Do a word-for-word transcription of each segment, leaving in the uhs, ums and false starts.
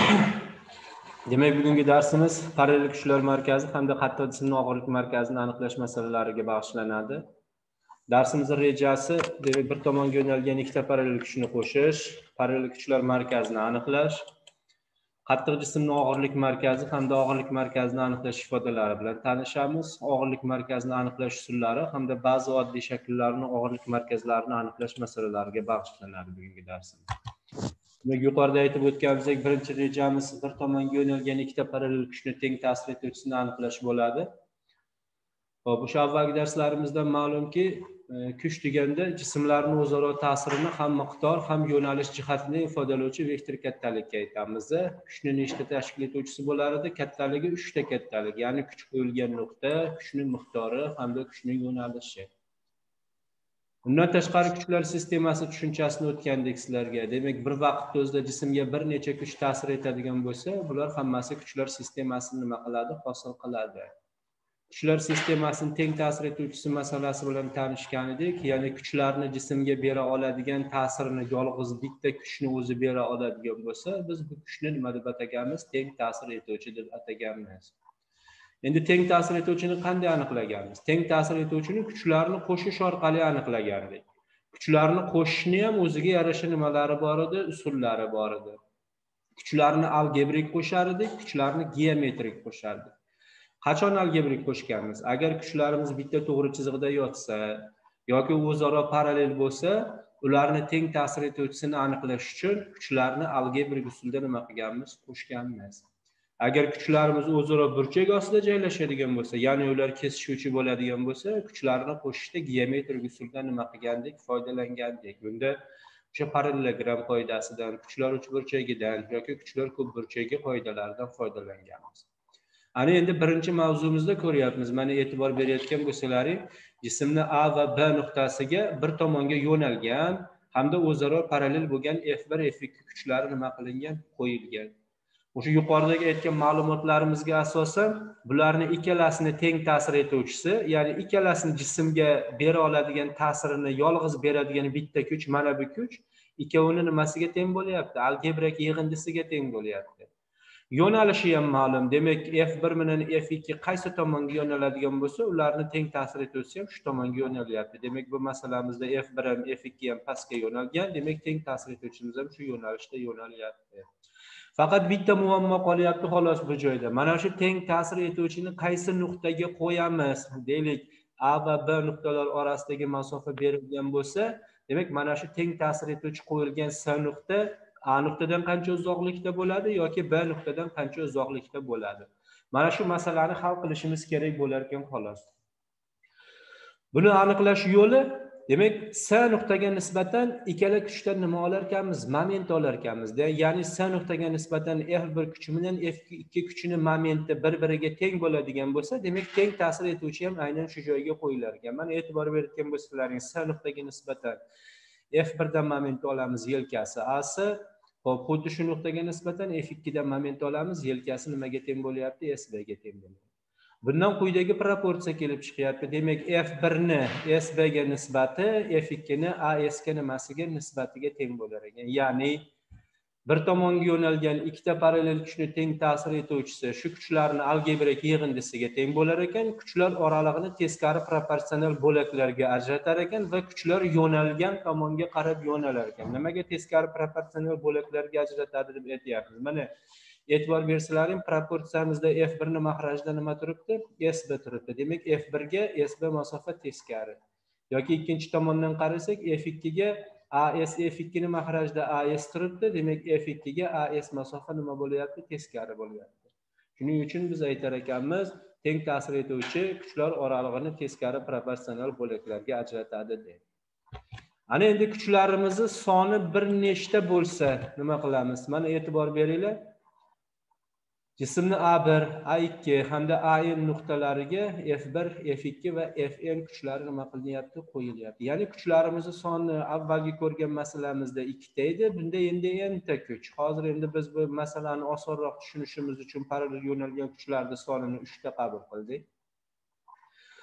Demak, bugungi darsimiz parallel kuchlar markazi hamda qattiq jismni og'irlik markazini aniqlash masalalariga bag'ishlanadi. Darsimizning rejasi, demak, bir tomonga yo'nalgan ikkita parallel kuchni qo'shish, parallel kuchlar markazini aniqlash, qattiq jismni og'irlik markazi hamda og'irlik markazini aniqlash ifodalari bilan tanishamiz. Og'irlik markazini aniqlash usullari hamda ba'zi oddiy shakllarni og'irlik markazlarini aniqlash masalalariga bag'ishlanadi bugungi darsimiz. Yuqorida aytib o'tganimizdek, birinchi rejamiz bir tomonga yo'nalgan ikkita parallel kuchni teng ta'sir etuvchisini aniqlash bo'ladi. Hop, o'sha avvalgi darslarimizdan ma'lumki, kuch deganda jismlarning o'zaro ta'sirini ham miqdor, ham yo'nalish jihatini ifodalovchi vektor kattalikka aytamiz. Kuchni nechta tashkil etuvchisi bo'lar edi? Kattaligi uchta kattalik, ya'ni kuch qo'yilgan nuqta, kuchning miqdori hamda kuchning yo'nalishi. Bundan tashqari kuchlar sistemasi tushunchasini o'tgandik sizlarga. Demak, bir vaqtda o'zida jismga bir necha kuch ta'sir etadigan bo'lsa, bular hammasi kuchlar sistemasini nima qiladi? Hosil qiladi. Kuchlar sistemasini teng ta'sir etuvchisi masalasi bilan tanishgan edik. Ya'ni kuchlarni jismga bera oladigan ta'sirini yolg'iz bitta kuchni o'zi bera oladigan bo'lsa, biz bu kuchni nima deb ataganmiz? Teng ta'sir etuvchi deb ataganmiz. Endi teng ta'sir etuvchini qanday aniqlaganmiz? Teng ta'sir etuvchini kuchlarni qo'shish orqali aniqlagandik. Kuchlarni qo'shishni ham o'ziga yarasha nimalari bor edi, usullari bor edi. Kuchlarni algebrik qo'shar edik, kuchlarni geometrik qo'shardik. Qachon algebrik qo'shganmiz? Agar kuchlarimiz bitta to'g'ri chizig'ida yotsa yoki o'zaro parallel bo'lsa, ularni teng ta'sir etuvchisini aniqlash uchun kuchlarni algebrik usulda nima qilganmiz? Qo'shganmiz. Agar kuchlarimiz o'zaro burchak ostida joylashadigan bo'lsa, ya'ni ular kesishuvchi bo'ladigan bo'lsa, kuchlarni qo'shishda geometrik usuldan nima qilgandik? Foydalangandik. Bunda o'sha parallelogram qoidasidan, kuchlar uch burchagidan yoki kuchlar ko'p burchagi qoidalaridan foydalanganmiz. Ana endi birinchi mavzumizda ko'ryapmiz. Mana e'tibor berayotgan bo'lsalaring, jismni A va B nuqtasiga bir tomonga yo'nalgan hamda o'zaro parallel bo'lgan F bir F ikki kuchlari nima qilingan? Qo'yilgan. O'sha yuqoridagi aytgan ma'lumotlarimizga asosan bularni ikkalasini teng ta'sir etuvchisi, ya'ni ikkalasini jismga bera oladigan ta'sirini yolg'iz beradigan bitta kuch, mana bu kuch ikkovini nimasiga teng bo'lyapti? Algebrik yig'indisiga teng bo'lyapti. Yo'nalishi ham ma'lum. Demak, F bir bilan F ikki qaysi tomonga yo'naladigan bo'lsa, ularni teng ta'sir etuvchisi ham shu tomonga yo'nalyapti. Demak, bu masalamizda F bir ham F ikki ham pastga yo'nalgan. Demak, teng ta'sir etuvchimiz ham shu yo'nalishda yo'nalyapti. Faqat bitta muammo qolyapti xolos bu joyda. Mana shu teng ta'sir etuvchini qaysi nuqtaga qo'yamiz? Deylik, A va B nuqtalar orasidagi masofa berilgan bo'lsa, demak, mana shu teng ta'sir etuvchi qo'yilgan S nuqta A nuqtadan qancha uzoqlikda bo'ladi yoki B nuqtadan qancha uzoqlikda bo'ladi? Mana shu masalani hal qilishimiz kerak bo'lar ekan xolos. Buni aniqlash yo'li, demak, S nuqtaga nisbatan ikkala kuchdan nima olar ekanmiz? Moment olar ekanmiz. Ya'ni S nuqtaga nisbatan F bir kuchi bilan F ikki kuchini momenti bir-biriga teng bo'ladigan bo'lsa, demak, teng ta'sir etuvchi ham aynan shu joyga qo'yilar ekan. Mana e'tibor bergan bo'lsalaring, S nuqtaga nisbatan F bir dan moment olamiz, yelkasi As. Hop, xuddi shu nuqtaga nisbatan F ikki dan moment olamiz, yelkasi nimaga teng bo'lyapti? S B ga teng bo'lyapti. Bundan quyidagi proporsiya kelib chiqyapti. Demak, F bir ni S B ga nisbati F ikki ni A S ga nimasiga nisbatiga teng bo'lar ekan. Ya'ni bir tomonga yo'nalgan ikkita parallel kuchni teng ta'sir etuvchisi shu kuchlarni algebrik yig'indisiga teng bo'lar ekan, kuchlar oralig'ini teskari proporsional bo'laklarga ajratar ekan va kuchlar yo'nalgan tomonga qarab yo'nalar ekan. Nimaga teskari proporsional bo'laklarga ajratadi deb aytyapmiz? Mana e'tibor bersalaring, proporsiyamizda F bir ni mahrajda nima turibdi? S B turibdi. Demak, F bir ga S B masofa teskari. Yoki ikkinchi tomondan qarasak, F ikki ga A S F ikki ni mahrajda A S turibdi. Demak, F ikki ga A S masofa nima bo'lyapti? Teskari bo'lyapti. Shuning uchun biz aytar ekanmiz, teng ta'sir etuvchi kuchlar oralig'ini teskari proporsional bo'laklarga ajratadi deb. Ana endi kuchlarimizni soni bir nechta bo'lsa, nima qilamiz? Mana e'tibor beringlar. Jismni A bir, A ikki hamda A N nuqtalariga F bir, F ikki va F N kuchlari nima qilinyapti? Qo'yilyapti. Ya'ni kuchlarimizni soni avvalgi ko'rgan masalamizda ikkita edi. Bunda endi n ta kuch. Hozir endi biz bu masalani osonroq tushunishimiz uchun parallel yo'nalgan kuchlarning sonini uch ta qabul qildik.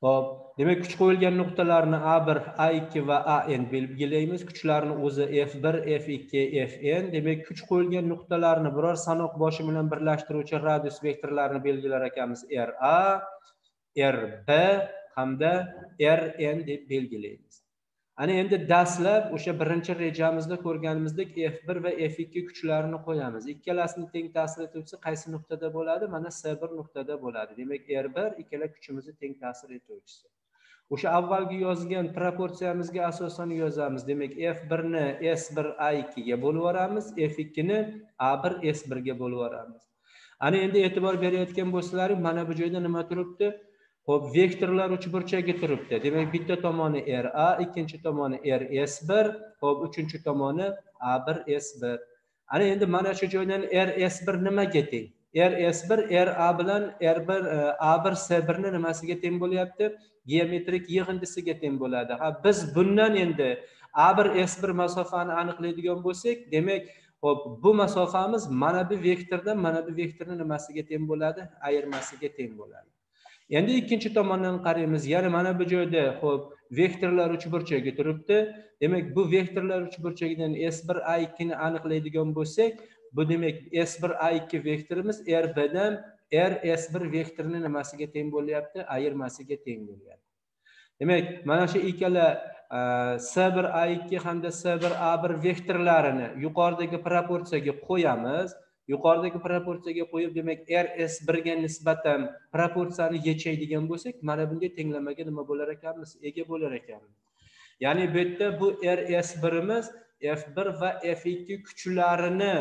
Hop, demak kuch qo'yilgan nuqtalarni A bir, A ikki va A n belgilaymiz. Kuchlarni o'zi F bir, F ikki, F n. Demak, kuch qo'yilgan nuqtalarni biror sanoq boshi bilan birlashtiruvchi radius vektorlarini belgilar ekanmiz. R A, R B hamda R n deb belgilaymiz. Ana endi dastlab o'sha birinchi rejamizda ko'rganimizdek F bir va F ikki kuchlarini qo'yamiz. Ikkalasini teng ta'sir etuvchisi qaysi nuqtada bo'ladi? Mana S bir nuqtada bo'ladi. Demak, R bir ikkala kuchimizni teng ta'sir etuvchisi. O'sha avvalgi yozgan proporsiyamizga asosan yozamiz. Demak, F bir ni S bir A ikki ga bo'lib yuboramiz, F ikki ni A bir S bir ga bo'lib yuboramiz. Ana endi e'tibor berayotgan bo'lsalaring, mana bu joyda nima turibdi? Xo'p, vektorlar uchburchagi turibdi. Demak, bitta tomoni R A, ikkinchi tomoni R S bir, xo'p, uchinchi tomoni A bir S bir. Ana endi mana shu joydan R S bir nimaga teng? R S bir R A bilan R bir A bir S bir ni nimasiga teng bo'lyapti? Geometrik yig'indisiga teng bo'ladi. Ha, biz bundan endi A bir S bir masofani aniqlaydigan bo'lsak, demak, xo'p, bu masofamiz mana bu vektordan mana bu vektorning nimasiga teng bo'ladi? Ayirmasiga teng bo'ladi. Endi ikkinchi tomondan qaraymiz. Ya'ni mana bu joyda xo'p, vektorlar uchburchagi turibdi. Demak, bu vektorlar uchburchagidan S bir A ikki ni aniqlaydigan bo'lsak, bu demak S bir A ikki vektorimiz R B dan R S bir vektorining nimasiga teng bo'lyapti? Ayirmasiga teng bo'lyapti. Demak, mana shu ikkala S bir A ikki hamda S bir A bir vektorlarini yuqoridagi proporsiyaga qo'yamiz. Yuqoridagi proporsiyaga qo'yib, demak, R S bir ga nisbatan proporsiyani yechaydigan bo'lsak, mana bunday tenglamaga nima bo'lar ekanmiz? Ega bo'lar ekanmiz. Ya'ni bu yerda bu R S birimiz F bir va F ikki kuchlarini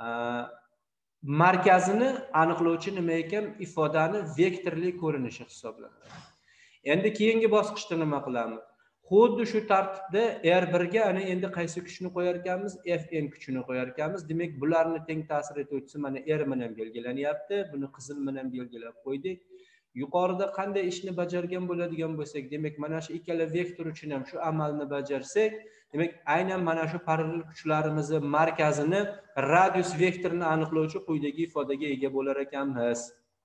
markazini aniqlovchi nima ekan? Ifodani vektorli ko'rinishi hisoblanadi. Endi keyingi bosqichda nima qilamiz? Xuddi shu tartibda R bir ga ana endi qaysi kuchni qo'yar ekanmiz? F n kuchini qo'yar ekanmiz. Demak, bularni teng ta'sir etuvchisi mana R bilan belgilanyapti. Buni qizil bilan belgilab qo'ydik. Yuqorida qanday ishni bajargan bo'ladigan bo'lsak, demak, mana shu ikkala vektor uchun ham shu amalni bajarsak, demak, aynan mana shu parallel kuchlarimizni markazini radius vektorini aniqlovchi quyidagi ifodaga ega bo'lar ekanmiz.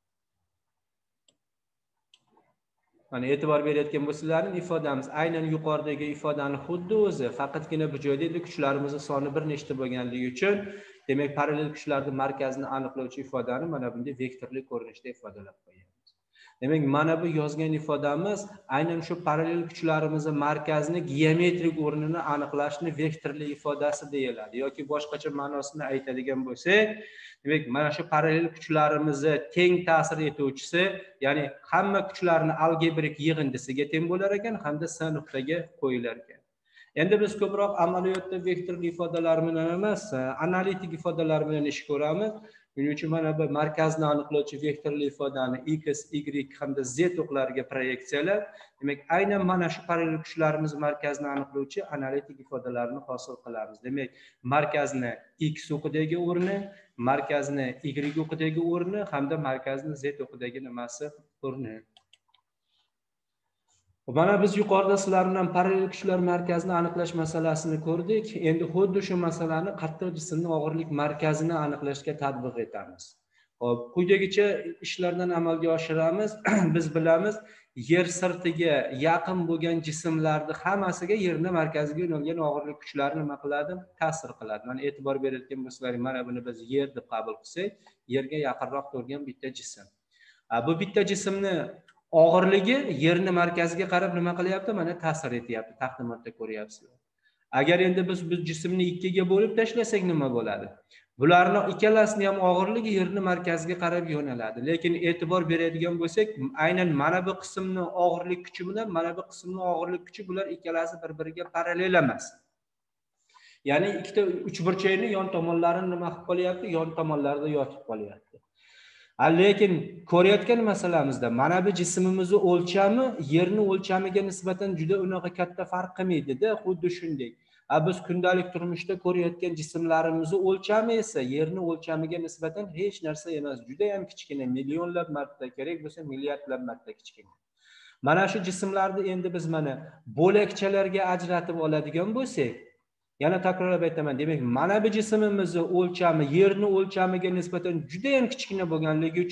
Mana e'tibor berayotgan bo'lsalaring, ifodamiz aynan yuqoridagi ifodani xuddi o'zi, faqatgina bu joyda endi kuchlarimizni soni bir nechta bo'lganligi uchun, demak, parallel kuchlarning markazini aniqlovchi ifodani mana bunday vektorli ko'rinishda ifodalab qo'yamiz. Demak, mana bu yozgan ifodamiz aynan shu parallel kuchlarimizni markazini geometrik o'rnini aniqlashni vektorli ifodasi deyiladi yoki boshqacha ma'nosini aytadigan bo'lsak, demak, mana shu parallel kuchlarimizni teng ta'sir etuvchisi, ya'ni hamma kuchlarni algebrik yig'indisiga teng bo'lar ekan hamda S nuqtaga qo'yilar ekan. Endi biz ko'proq amaliyotda vektorli ifodalar bilan emas, analitik ifodalar bilan ish ko'ramiz. Buning uchun mana bu markazni aniqlovchi vektorli ifodani x, y hamda z o'qlariga proyeksiyalab, demak, aynan mana shu parallel kuchlarimiz markazni aniqlovchi analitik ifodalarni hosil qilamiz. Demak, markazni x o'qidagi o'rni, markazni y o'qidagi o'rni hamda markazni z o'qidagi nimasi o'rni. Mana biz yuqorida sizlar bilan parallel kuchlar markazini aniqlash masalasini ko'rdik. Endi xuddi shu masalani qattiq jismning og'irlik markazini aniqlashga tatbiq etamiz. Xo'p, quyidagicha ishlardan amalga oshiramiz. Biz bilamiz, yer sirtiga yaqin bo'lgan jismlarning hammasiga yerning markaziga yo'nalgan og'irlik kuchlari nima qiladi? Ta'sir qiladi. Mana e'tibor berayotgan bo'lsalaring, mana buni biz yer deb qabul qilsak, yerga yaqinroq turgan bitta jism. Bu bitta jismni og'irligi yerni markaziga qarab nima qilyapti? Mana ta'sir etyapti. Taqdimotda ko'ryapsizlar. Agar endi biz bu jismni ikkiga bo'lib tashlasak nima bo'ladi? Bularning ikkalasini ham og'irligi yerni markaziga qarab yo'naladi. Lekin e'tibor beradigan bo'lsak, aynan mana bu qismning og'irlik kuchi bilan mana bu qismning og'irlik kuchi bular ikkalasi bir-biriga parallel emas. Ya'ni ikkita uchburchakning yon tomonlarini nima qilib qolyapti? Yon tomonlarida yotib qolyapti. Lekin ko'rayotgan masalamizda mana bu jismimizning o'lchami yerning o'lchamiga nisbatan juda unaqa katta farq qilmaydi-da, xuddi shunday. Biz kundalik turmushda ko'rayotgan jismlarimizning o'lchami esa yerning o'lchamiga nisbatan hech narsa emas, juda ham kichkina, millionlab marta, kerak bo'lsa milliardlab marta kichkina. Mana shu jismlarni endi biz mana bo'lakchalarga ajratib oladigan bo'lsak, yana takrorlab aytaman, demak, mana bu jismimizning o'lchami yerning o'lchamiga nisbatan juda ham kichkina bo'lganligi uchun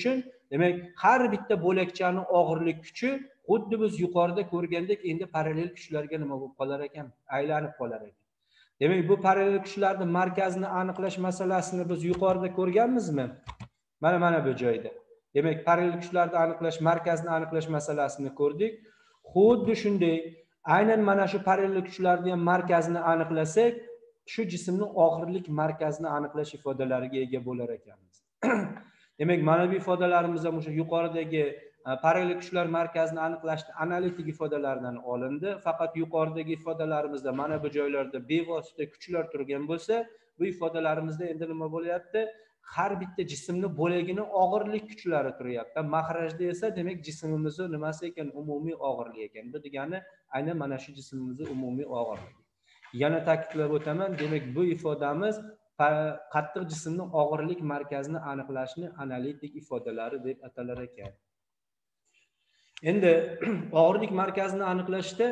Demak, har bitta bo'lakchaning og'irlik kuchi xuddi biz yuqorida ko'rgandek endi parallel kuchlarga nima bo'lib qolar ekan? Aylanib qolar ekan. Demak, bu parallel kuchlarning markazini aniqlash masalasini biz yuqorida ko'rganmizmi? Mana mana bu joyda. Demak, parallel kuchlarni aniqlash, markazini aniqlash masalasini ko'rdik. Xuddi shunday, aynan mana shu parallel kuchlarning ham markazini aniqlasak, shu jismning og'irlik markazini aniqlash ifodalariga ega bo'lar ekanmiz. Demak, mana bu ifodalarimiz ham o'sha yuqoridagi parallel kuchlar markazini aniqlashning analitik ifodalaridan olindi. Faqat yuqoridagi ifodalarimizda mana bu joylarda bevosita kuchlar turgan bo'lsa, bu ifodalarimizda endi nima bo'lyapti? Har bitta jismning bo'lagini og'irlik kuchlari turyapti. Mahrajda esa demak jismimizning nimasi ekan? Umumiy og'irlik ekan. Bu degani aynan mana shu jismimizning umumiy og'irligi. Yana ta'kidlab o'taman, demak bu ifodamiz qattiq jismning og'irlik markazini aniqlashni analitik ifodalari deb atalar ekan. Endi og'irlik markazini aniqlashda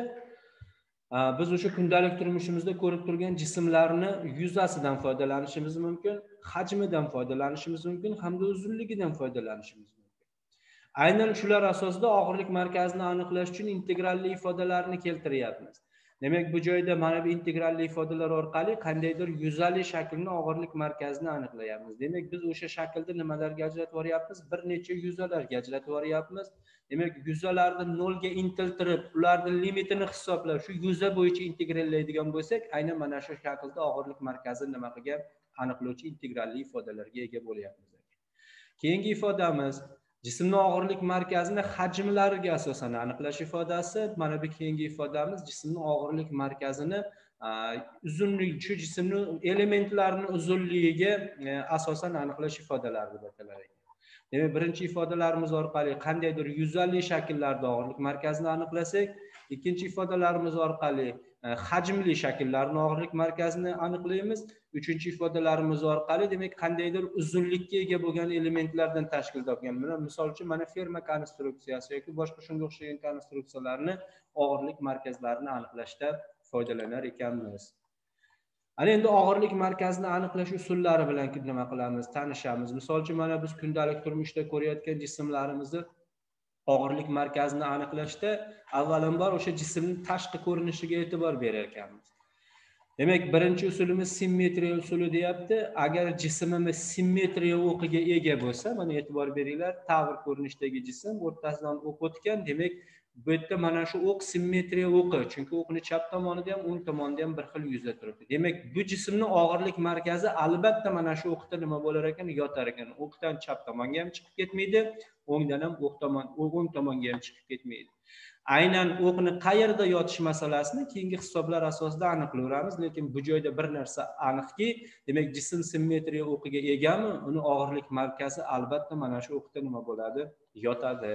biz o'sha kundalik turmushimizda ko'rib turgan jismlarni yuzasidan foydalanishimiz mumkin, hajmidan foydalanishimiz mumkin, hamda uzunligidan foydalanishimiz mumkin. Aynan shular asosida og'irlik markazini aniqlash uchun integralli ifodalarni keltiryapmiz. Demak, bu joyda mana bu integralli ifodalar orqali qandaydir yuzali shaklni og'irlik markazini aniqlayapmiz. Demak, biz o'sha shaklda nimalarga ajratib yuryapmiz? Bir necha yuzalarga ajratib yuryapmiz. Demak, yuzalarni nolga intiltirib, ularning limitini hisoblab, shu yuza bo'yicha integrallaydigan bo'lsak, aynan mana shu shaklda og'irlik markazini nima qilgan aniqlovchi integralli ifodalarga ega bo'lyapmiz. Keyingi ifodamiz jismning og'irlik markazini hajmlariga asosan aniqlash ifodasi. Mana bu keyingi ifodamiz jismning og'irlik markazini uzunlik, shu jismning elementlarining uzunligiga asosan aniqlash ifodalari deb ataladi. Demak, birinchi ifodalarimiz orqali qandaydir yuzali shakllarda og'irlik markazini aniqlasak, ikkinchi ifodalarimiz orqali hajmli shakllarning og'irlik markazini aniqlaymiz. Uchinchi ifodalarimiz orqali demak qandaydir uzunlikka ega bo'lgan elementlardan tashkil topgan. Misol uchun mana ferma konstruksiyasi yoki boshqa shunga o'xshagan konstruksiyalarni og'irlik markazlarini aniqlashda foydalanar ekanmiz. Ana endi og'irlik markazini aniqlash usullari bilan nima qilamiz? Tanishamiz. Misol uchun mana biz kundalik turmushda ko'rayotgan jismlarimizni og'irlik markazini aniqlashda avvalambor o'sha jismning tashqi ko'rinishiga e'tibor berar ekanmiz. Demak, birinchi usulimiz simmetriya usuli deyapti. Agar jismimiz simmetriya o'qiga ega bo'lsa, mana e'tibor beringlar, tavr ko'rinishdagi jism o'rtasidan o'q o'tgan, demak, bu yerda mana shu o'q simmetriya o'qi, chunki o'qning chap tomonida ham, o'ng tomonida ham bir xil yuzda turibdi. Demak, bu jismning og'irlik markazi albatta mana shu o'qda nima bo'lar ekan? Yotar ekan. O'qdan chap tomonga ham chiqib ketmaydi, o'ngdan ham o'q tomon, o'ng tomonga ham chiqib ketmaydi. Aynan o'qni qayerda yotish masalasini keyingi hisoblar asosida aniqlayveramiz, lekin bu joyda bir narsa aniqki, demak jism simmetriya o'qiga egami, uni og'irlik markazi albatta mana shu o'qda nima bo'ladi? Yotadi.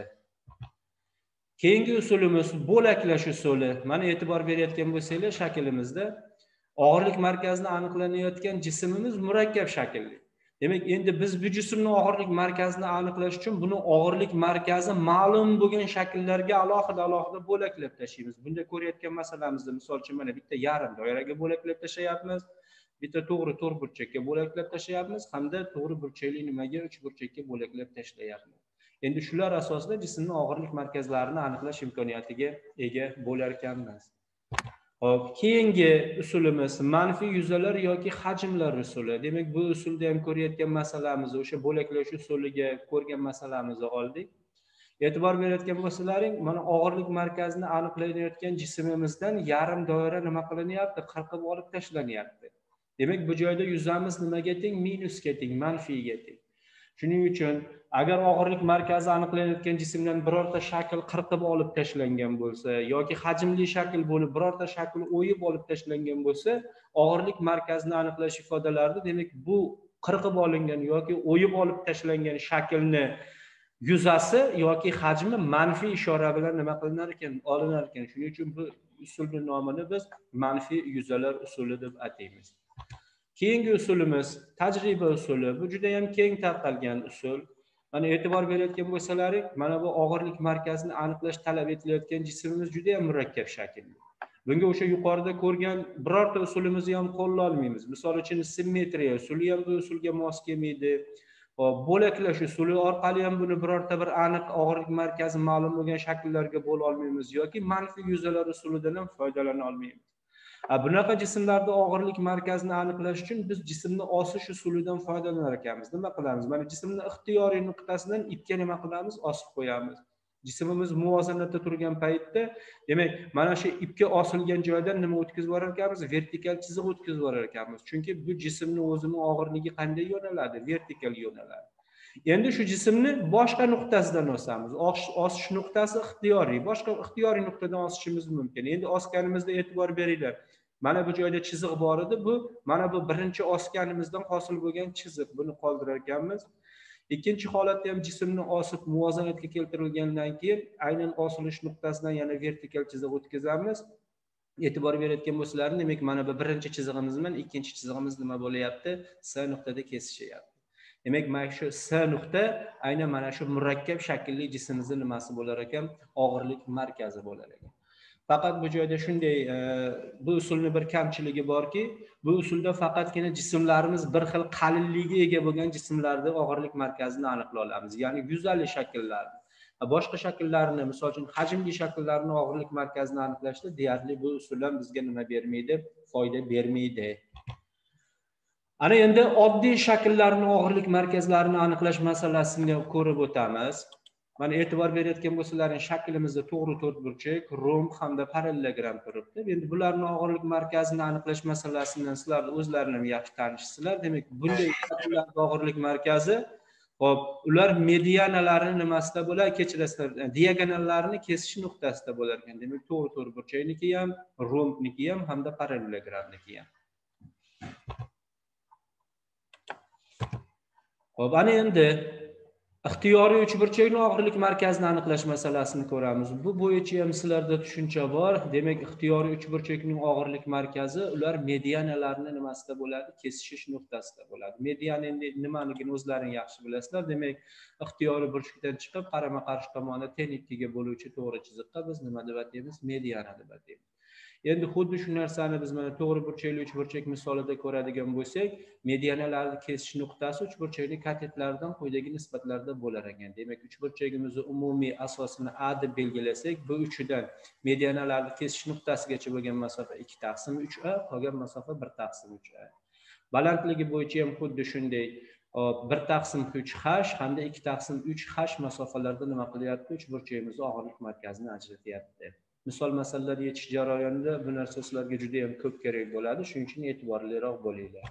Keyingi usulimiz bo'laklash usuli. Mana e'tibor berayotgan bo'lsanglar shaklimizda og'irlik markazini aniqlanayotgan jismimiz murakkab shaklli. Demak, endi biz bu jismning og'irlik markazini aniqlash uchun buni og'irlik markazi ma'lum bo'lgan shakllarga alohida-alohida bo'laklab tashlaymiz. Bunda ko'rayotgan masalamizda misol uchun mana bitta yarim doiraga bo'laklab tashlayapmiz, bitta to'g'ri to'rtburchakka bo'laklab tashlayapmiz, hamda to'g'ri burchakli nimaga uch burchakka bo'laklab tashlayapmiz. Endi shular asosida jismning og'irlik markazlarini aniqlash imkoniyatiga ega bo'lar ekanmiz. Hop, keyingi usulimiz manfiy yuzalar yoki hajmlar usuli. Demak, bu usulda ham ko'rayotgan masalamiz o'sha bo'laklash usuliga ko'rgan masalamizni oldik. E'tibor berayotgan bo'lsalaring, mana og'irlik markazini aniqlayotgan jismimizdan yarim doira nima qilinyapti? Qirqib olib tashlanyapti. Demak, bu joyda yuzamiz nimaga teng? Minusga teng, manfiyga teng. Shuning uchun agar og'irlik markazi aniqlanayotgan jismdan birorta shakl qirqib olib tashlangan bo'lsa yoki hajmli shakl bo'lib birorta shakl o'yib olib tashlangan bo'lsa, og'irlik markazini aniqlash ifodalarida demak bu qirqib olingan yoki o'yib olib tashlangan shaklni yuzasi yoki hajmi manfiy ishora bilan nima qilinar ekan? Olinar ekan. Shuning uchun bu usulning nomini biz manfiy yuzalar usuli deb ataymiz. Keyingi usulimiz tajriba usuli. Bu juda ham keng tarqalgan usul. Mana e'tibor berayotgan bo'lsalaring, mana bu og'irlik markazini aniqlash talab etilayotgan jismimiz juda ham murakkab shaklli. Bunga o'sha yuqorida ko'rgan birorta usulimizni ham qo'lla olmaymiz. Misol uchun simmetriya usuli ham bu usulga mos kelmaydi. Hop, bo'laklash usuli orqali ham buni birorta bir aniq og'irlik markazi ma'lum bo'lgan shakllarga bo'la olmaymiz yoki manfiy yuzalar usulidan ham foydalana olmaymiz. Bunaqa jismlarda og'irlik markazini aniqlash uchun biz jismni osish usulidan foydalanar ekanmiz. Nima qilamiz? Mana jismni ixtiyoriy nuqtasidan ipga nima qilamiz? Osib qo'yamiz. Jismimiz muvozanatda turgan paytda, demak, mana shu ipga osilgan joydan nima o'tkazib borar ekanmiz? Vertikal chiziq o'tkazib borar ekanmiz. Chunki bu jismning o'zining og'irligi qanday yo'naladi? Vertikal yo'naladi. Endi shu jismni boshqa nuqtasidan osamiz. Osish nuqtasi ixtiyoriy. Boshqa ixtiyoriy nuqtadan osishimiz mumkin. Endi osganimizda e'tibor beringlar. Mana bu joyda chiziq bor edi. Bu mana bu birinchi osganimizdan hosil bo'lgan chiziq. Buni qoldirar ekanmiz. Ikkinchi holatda ham jismni osib muvozanatga keltirilgandan keyin aynan osilish nuqtasidan yana vertikal chiziq o'tkazamiz. E'tibor berayotgan bo'lsalaring, demak mana bu birinchi chizig'imiz bilan ikkinchi chizig'imiz nima bo'lyapti? S nuqtada kesishyapti. Demak, mana shu S nuqta aynan mana shu murakkab shaklli jismimizning nimasi bo'lar ekan? Og'irlik markazi bo'lar ekan. Faqat bu joyda shunday bu usulning bir kamchiligi borki, bu usulda faqatgina jismlarimiz bir xil qalinligiga ega bo'lgan jismlarda og'irlik markazini aniqlay olamiz. Ya'ni yuzali shakllar. Boshqa shakllarni, misol uchun hajmli shakllarni og'irlik markazini aniqlashda deyarli bu usul ham bizga nima bermaydi? Foyda bermaydi. Ana endi oddiy shakllarning og'irlik markazlarini aniqlash masalasini ko'rib o'tamiz. Mana e'tibor berayotgan bo'lsalaring, shaklimizda to'g'ri to'rtburchak, romb hamda parallelogram turibdi. Endi bularning og'irlik markazini aniqlash masalasidan sizlar o'zlaringiz ham yaxshi tanishisizlar. Demak, bunday shakllarning og'irlik markazi, hop, ular medianalari nimasida bo'ladi? Kechirasizlar, diagonallarini kesish nuqtasida bo'lar ekan. Demak, to'g'ri to'rtburchakniki ham, rombniki ham hamda parallelogramniki ham. Hop, ana endi ixtiyoriy uchburchakning og'irlik markazini aniqlash masalasini ko'ramiz. Bu bo'yicha ham sizlarda tushuncha bor. Demak, ixtiyoriy uchburchakning og'irlik markazi ular medianalarning nimasida bo'ladi? Kesishish nuqtasida bo'ladi. Mediana endi nimaligini o'zlaring yaxshi bilasizlar. Demak, ixtiyoriy burchakdan chiqib qarama-qarshi tomonda teng ikkiga bo'luvchi to'g'ri chiziqqa biz nima deb ataymiz? Mediana deb ataymiz. Endi xuddi shu narsani biz mana to'g'ri burchakli uchburchak misolida ko'radigan bo'lsak, medianalarni kesish nuqtasi uchburchakli katetlaridan quyidagi nisbatlarda bo'lar ekan. Demak, uchburchagimizning umumiy asosini A deb belgilasak, bu uchidan medianalarni kesish nuqtasigacha bo'lgan masofa ikki taqsim uch a, qolgan masofa bir taqsim uch a. Balandligi bo'yicha ham xuddi shunday bir taqsim uch h hamda ikki taqsim uch h masofalarda nima qilyapti? Uchburchagimizning og'irlik markazini ajratyapti. Misol masalalar yechish jarayonida bu narsa sizlarga juda ham ko'p kerak bo'ladi, shuning uchun e'tiborliroq bo'linglar.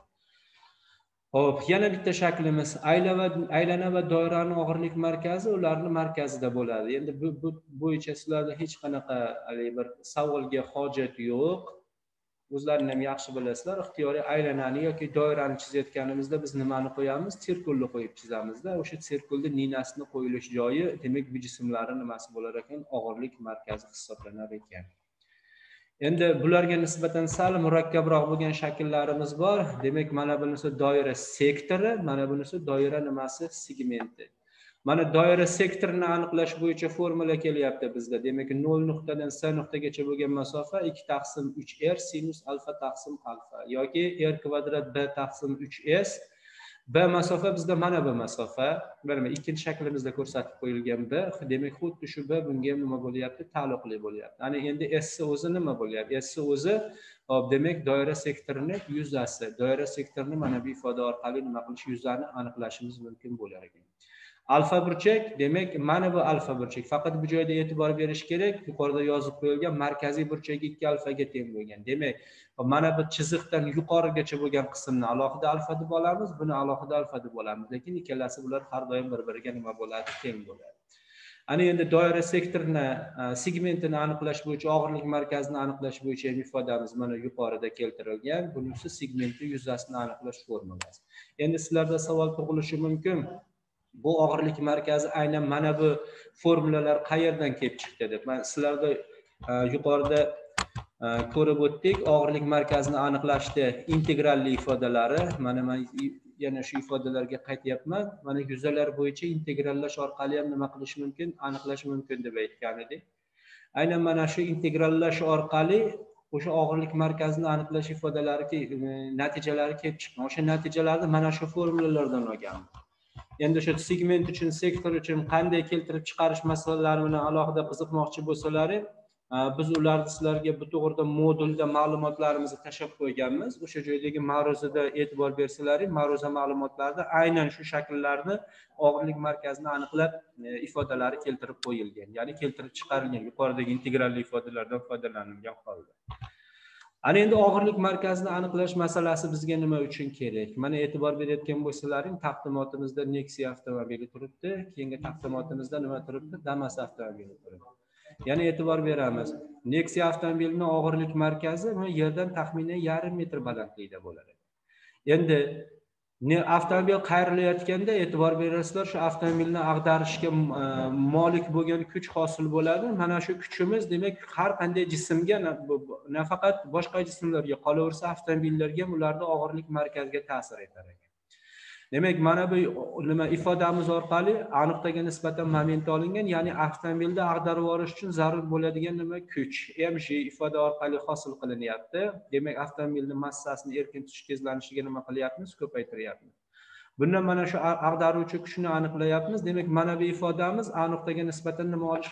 Xo'p, yana bitta shaklimiz aylana va aylana va doiraning og'irlik markazi ularning markazida bo'ladi. Endi bu, bu bo'yicha sizlarda hech qanaqa bir savolga hojat yo'q. O'zlaringiz ham yaxshi bilasizlar, ixtiyoriy aylanani yoki doirani chizayotganimizda biz nimani qo'yamiz? Sirkulni qo'yib chizamizda. O'sha sirkulda ninasini qo'yilish joyi, demak, bu jismlarning nimasi bo'lar ekan? Og'irlik markazi hisoblanar ekan. Endi bularga nisbatan sal murakkabroq bo'lgan shakllarimiz bor. Demak, mana bunisi doira sektori, mana bunisi doira nimasi? Segmenti. Mana doira sektorini aniqlash bo'yicha formula kelyapti bizda. Demak, nol nuqtadan S nuqtagacha bo'lgan masofa ikki taqsim uch r sinus alfa taqsim alfa yoki r kvadrat b taqsim uch s. B masofa bizda mana bu masofa. Mana ikkinchi shaklimizda ko'rsatib qo'yilgan b. Demak, xuddi shu b bunga ham nima bo'lyapti? Taalluqli bo'lyapti. Ana endi S o'zi nima bo'lyapti? S o'zi, hop, demak, doira sektorining yuzasi. Doira sektorini mana bu ifoda orqali nima qilish, yuzani aniqlashimiz mumkin bo'lar ekan. Alfa burchak, demak, mana bu alfa burchak. Faqat bu joyda e'tibor berish kerak. Yuqorida yozib qo'yilgan markaziy burchak ikki alfaga teng bo'lgan. Demak, mana bu chiziqdan yuqorigacha bo'lgan qismni alohida alfa deb olamiz, buni alohida alfa deb olamiz. Lekin ikkalasi bular har doim bir-biriga nima bo'ladi? Teng bo'ladi. Ana endi doira sektorini, segmentini aniqlash bo'yicha, og'irlik markazini aniqlash bo'yicha ifodamiz mana yuqorida keltirilgan. Bunisi segmentning yuzasini aniqlash formulasi. Endi sizlarda savol tug'ilishi mumkin. Bu og'irlik markazi aynan mana bu formulalar qayerdan kelib chiqdi deb. Men sizlarda yuqorida ko'rib o'tdik. Og'irlik markazini aniqlashda integralli ifodalari, mana men yana shu ifodalarga qaytyapman. Mana yuzalar bo'yicha integrallash orqali ham nima qilish mumkin? Aniqlash mumkin deb aytgan edik. Aynan mana shu integrallash orqali o'sha og'irlik markazini aniqlash ifodalari, natijalari kelib chiqqan. O'sha natijalarni mana shu formulalardan olganmiz. endi o'sha segment uchun, sektor uchun qanday keltirib chiqarish masalalari bilan alohida qiziqmoqchi bo'lsalaring, biz ularni sizlarga bu to'g'rida modulda ma'lumotlarimizni tashlab qo'yganmiz. O'sha joydagi ma'ruzada e'tibor bersalaring, ma'ruza ma'lumotlarida aynan shu shakllarni og'irlik markazini aniqlab ifodalari keltirib qo'yilgan, ya'ni keltirib chiqarilgan yuqoridagi integralli ifodalardan foydalanilgan holda. Ana endi og'irlik markazini aniqlash masalasi bizga nima uchun kerak? Mana e'tibor berayotgan bo'lsalaring, taqdimotimizda Nexia avtomobili turibdi, keyingi taqdimotimizda nima turibdi? Damas avtomobili turibdi. Yana e'tibor beramiz. Nexia avtomobilining og'irlik markazi yerdan taxminan yarim metr balandlikda bo'ladi. Endi avtomobil qayrilayotganda e'tibor berasizlar, shu avtomobilni ag'darishga molik bo'lgan kuch hosil bo'ladi. Mana shu kuchimiz demak har qanday jismga, nafaqat boshqa jismlarga, qolaversa avtomobillarga ham ularning og'irlik markaziga ta'sir etar ekan. Demak, mana bu nima ifodamiz orqali aniqtaga nisbatan moment olingan, ya'ni avtomobilda ag'darib yuborish uchun zarur bo'ladigan nima kuch M G ifoda orqali hosil qilinyapti. Demak, avtomobilning massasini erkin tutish tezlanishiga nima qilyapmiz? Ko'paytiryapmiz. Bundan mana shu ag'daruvchi kuchni aniqlayapmiz. Demak, mana bu ifodamiz aniqtaga nisbatan nima olish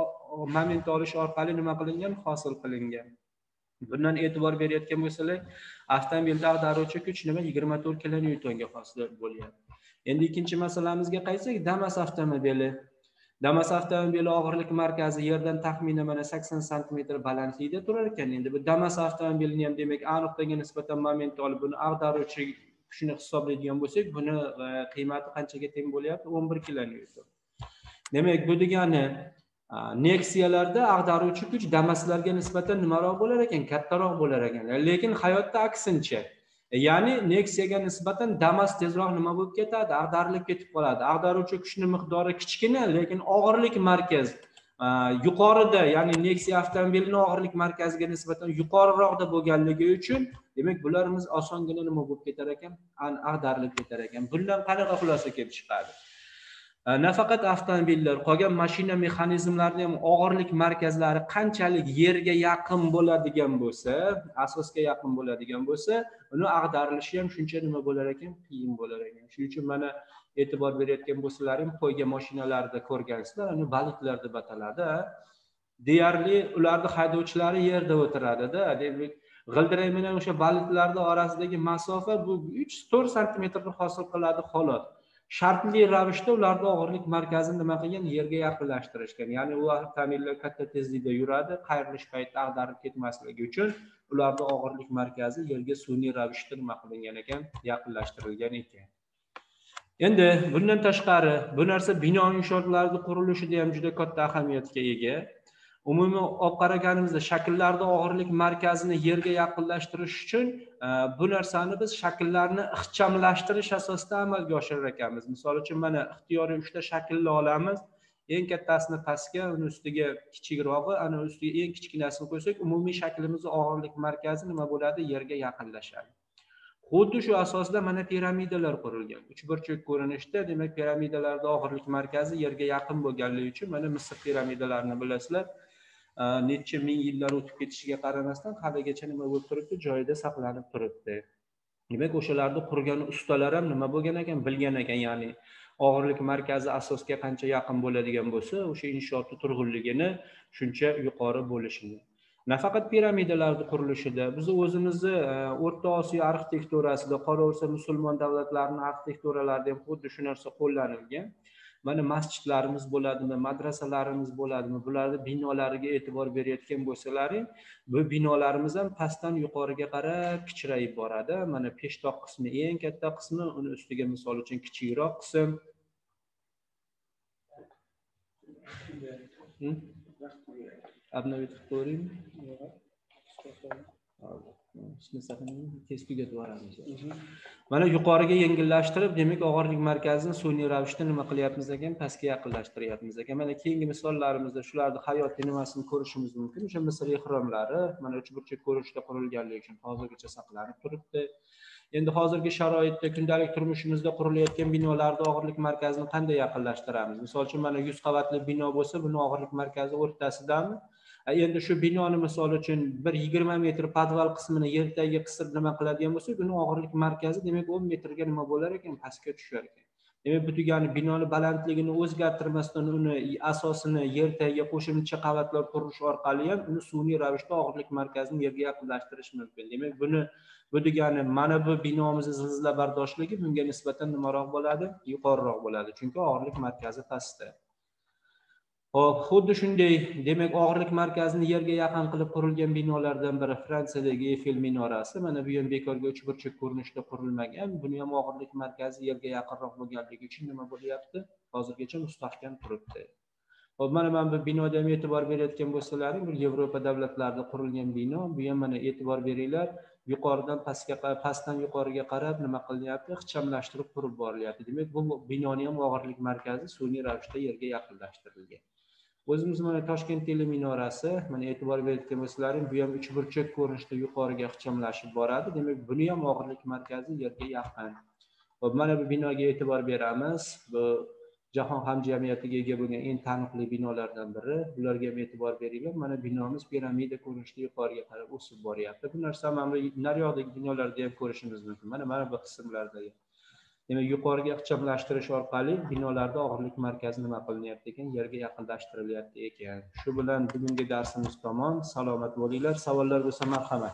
moment olish orqali nima qilingan? Hosil qilingan. Bundan e'tibor berayotgan bo'lsalar, avtomobilda ag'daruvchi kuch nima? yigirma to'rt kilonewtonga hosil bo'lyapti. Endi ikkinchi masalamizga qaytsak, Damas avtomobili. Damas avtomobili og'irlik markazi yerdan taxminan mana sakson santimetr balandlikda turar ekan. Endi bu Damas avtomobilini ham demak aniqtaga nisbatan moment olib, buni ag'daruvchi kuchni hisoblaydigan bo'lsak, buni qiymati qanchaga teng bo'lyapti? o'n bir kilonewton. Demak, bu degani Nexialarda ag'daruvchi kuch Damaslarga nisbatan nimaroq bo'lar ekan? Kattaroq bo'lar ekan. Lekin hayotda aksincha. Ya'ni Nexiaga nisbatan Damas tezroq nima bo'lib ketadi? Ag'darilib ketib qoladi. Ag'daruvchi kuchning miqdori kichkina, lekin og'irlik markaz yuqorida, ya'ni Nexia avtomobilining og'irlik markaziga nisbatan yuqoriroqda bo'lganligi uchun, demak, bularimiz osongina nima bo'lib ketar ekan? Ag'darilib ketar ekan. Bundan qanaqa xulosa kelib chiqadi? Nafaqat avtomobillar, qolgan mashina mexanizmlarining ham og'irlik markazlari qanchalik yerga yaqin bo'ladigan bo'lsa, asosga yaqin bo'ladigan bo'lsa, uni ag'darilishi ham shuncha nima bo'lar ekan? Qiyin bo'lar ekan. Shuning uchun mana e'tibor berayotgan bo'lsalaring, poyga mashinalarida ko'rgansizlar, uni baliklar deb ataladi. Deyarli ularning haydovchilari yerda o'tiradi-da. Demak, g'ildirak bilan o'sha baliklarning orasidagi masofa bu uch to'rt santimetrni hosil qiladi xolos. Shartli ravishda ularning og'irlik markazini nima qilgan? Yerga yaqinlashtirishgan. Ya'ni u avtomobillar katta tezlikda yuradi, qayrilish paytida ag'darib ketmasligi uchun ularning og'irlik markazi yerga sun'iy ravishda nima qilingan ekan? Yaqinlashtirilgan ekan. Endi bundan tashqari bu narsa bino inshootlarida qurilishida ham juda katta ahamiyatga ega. Umuman olib qaraganimizda shakllarda og'irlik markazini yerga yaqinlashtirish uchun bu narsani biz shakllarni ixchamlashtirish asosida amalga oshirar ekanmiz. Misol uchun mana ixtiyoriy uchta shaklni olamiz. Eng kattasini pastga, uni ustiga kichikrog'i, ana ustiga eng kichkinasini qo'ysak, umumiy shaklimizning og'irlik markazi nima bo'ladi? Yerga yaqinlashadi. Xuddi shu asosda mana piramidalar qurilgan. Uchburchak ko'rinishda, demak, piramidalarda og'irlik markazi yerga yaqin bo'lganligi uchun mana Misr piramidalarini bilasizlar. Necha ming yillar o'tib ketishiga qaramasdan haligacha nima bo'lib turibdi? Joyida saqlanib turibdi. Demak, o'shalarni qurgan ustalar ham nima bo'lgan ekan? Bilgan ekan, ya'ni og'irlik markazi asosga qancha yaqin bo'ladigan bo'lsa, o'sha inshootning turg'unligini shuncha yuqori bo'lishini. Nafaqat piramidalarning qurilishida, biz o'zimizni O'rta Osiyo arxitekturasida, qolaversa musulmon davlatlarining arxitekturalarida ham xuddi shu narsa qo'llanilgan. Mana masjidlarimiz bo'ladimi, madrasalarimiz bo'ladimi, bularning binolariga e'tibor berayotgan bo'lsalaring, bu binolarimiz ham pastdan yuqoriga qarab kichrayib boradi. Mana peshtoq qismi eng katta qismi, uni ustiga misol uchun kichikroq qism. Abnovit qilib mana yuqoriga yengillashtirib, demak, og'irlik markazini sun'iy ravishda nima qilyapmiz ekan? Pastga yaqinlashtiryapmiz ekan. Mana keyingi misollarimizda shularning hayotiy nimasini ko'rishimiz mumkin. O'sha Misr ehromlari mana uchburchak ko'rinishda qurilganligi uchun hozirgacha saqlanib turibdi. Endi hozirgi sharoitda kundalik turmushimizda qurilayotgan binolarda og'irlik markazini qanday yaqinlashtiramiz? Misol uchun mana yuz qavatli bino bo'lsa, buni og'irlik markazi o'rtasidami? Endi shu binoni misol uchun bir yigirma metr podval qismini yer tagiga qisib nima qiladigan bo'lsak, buni og'irlik markazi demak o'n metrga nima bo'lar ekan? Pastga tushar ekan. Demak, bu degani binoni balandligini o'zgartirmasdan uni asosini yer tagiga qo'shimcha qavatlar qurish orqali ham uni sun'iy ravishda og'irlik markazini yerga yaqinlashtirish mumkin. Demak, buni bu degani mana bu binomizni zilzila bardoshligi bunga nisbatan nimaroq bo'ladi? Yuqoriroq bo'ladi. Chunki og'irlik markazi pastda. Hop, xuddi shunday, demak, og'irlik markazini yerga yaqin qilib qurilgan binolardan biri Fransiyadagi Eiffel minorasi. Mana bu ham bekorga uch burchak ko'rinishda qurilmagan. Buni ham og'irlik markazi yerga yaqinroq bo'lganligi uchun nima bo'lyapti? Hozirgacha mustahkam turibdi. Hop, mana men bu binoga ham e'tibor berayotgan bo'lsalaring, bu Yevropa davlatlarida qurilgan bino. Bu ham mana e'tibor beringlar, yuqoridan pastga, pastdan yuqoriga qarab nima qilinyapti? Ixchamlashtirib qurib borilyapti. Demak, bu binoning ham og'irlik markazi sun'iy ravishda yerga yaqinlashtirilgan. O'zimiz mana Toshkent tele minorasi, mana e'tibor berayotgan bo'lsalaring, bu ham uch burchak ko'rinishda yuqoriga ixchamlashib boradi. Demak, buni ham og'irlik markazi yerga yaqin. Hop, mana bu binoga e'tibor beramiz. Bu jahon hamjamiyatiga ega bo'lgan eng taniqli binolardan biri. Bularga ham e'tibor beringlar. Mana binomiz piramida ko'rinishda yuqoriga qarab o'sib boryapti. Bu narsa mana bu naryoqdagi binolarda ham ko'rishimiz mumkin. Mana mana bu qismlarda. Demak, yuqoriga ixchamlashtirish orqali binolarda og'irlik markazi nima qilinyapti ekan? Yerga yaqinlashtirilyapti ekan. Shu bilan bugungi darsimiz tamom. Salomat bo'linglar. Savollar bo'lsa marhamat.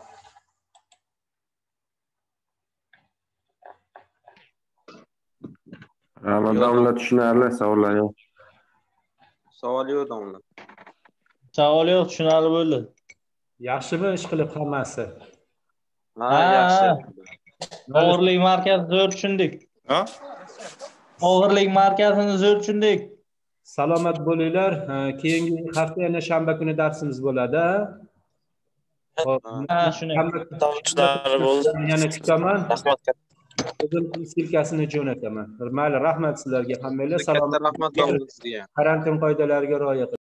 Domla tushunarli savollar yo'q. Savol yo'q domla. Savol yo'q, tushunarli bo'ldi. Yaxshimi ish qilib hammasi? Ha, yaxshi. Og'irlik markazini zo'r tushundik. Ha? Og'irlik markazini zo'r tushundik. Salomat bo'linglar. Keyingi hafta yana shanba kuni darsimiz bo'ladi. Ha, shuni. Tushunarli bo'ldi. Yana kutaman. Rahmat. O'zim silkasini jo'nataman. Mayli, rahmat sizlarga hammanglar. Salomat. Rahmat domla sizga. Karantin qoidalariga rioya qiling.